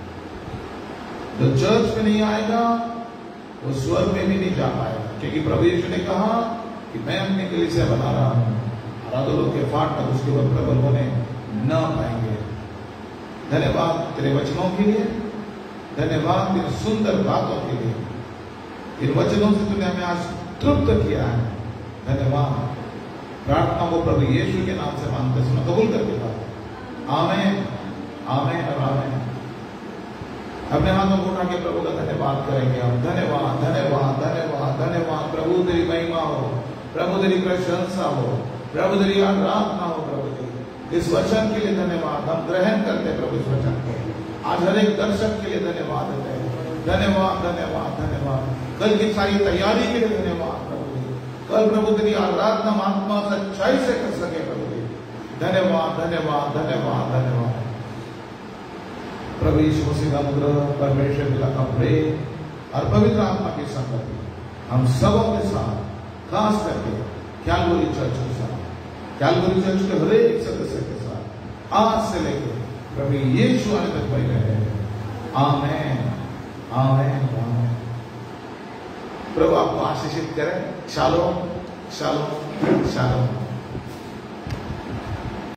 जो चर्च में नहीं आएगा वो स्वर्ग में भी नहीं जा पाएगा, क्योंकि प्रभु यीशु ने कहा कि मैं अपनी कलीसिया बना रहा हूं और अधोलोक के फाटक उसके ऊपर प्रबल होने न पाएंगे। धन्यवाद तेरे वचनों के लिए, धन्यवाद तेरी सुंदर बातों के लिए। इन वचनों से तूने हमें आज तृप्त किया है। धन्यवाद। प्रार्थना को प्रभु यीशु के नाम से मांगते सुनो, कबूल करके बात। आमीन, आमीन और आमीन। अपने हाथों को उठा के प्रभु का धन्यवाद करेंगे हम। धन्यवाद, धन्यवाद, धन्यवाद, धन्यवाद। प्रभु तेरी महिमा हो, प्रभु तेरी प्रशंसा हो, प्रभु तेरी आराधना हो। प्रभु जी इस वचन के लिए धन्यवाद। हम ग्रहण करते प्रभु इस वचन को। आज हर एक दर्शक के लिए धन्यवाद देते हैं। धन्यवाद, धन्यवाद, धन्यवाद। कल की सारी तैयारी के लिए धन्यवाद प्रभु जी। कल प्रभु तेरी आराधना आत्मा सच्चाई से कर सके प्रभु जी। धन्यवाद, धन्यवाद, धन्यवाद, धन्यवाद। प्रभु यीशु मसीह का अनुग्रह, परमेश्वर पिता का प्रेम और पवित्र आत्मा की संगति हम सबों के साथ, खास करके कैलवरी चर्च के साथ, कैलवरी चर्च के हर एक सदस्य के साथ आज से लेकर प्रभु यीशु आने तक बने रहे। आमीन, आमीन, आमीन। प्रभु आपको आशीषित करें। शालोम, शालोम, शालोम।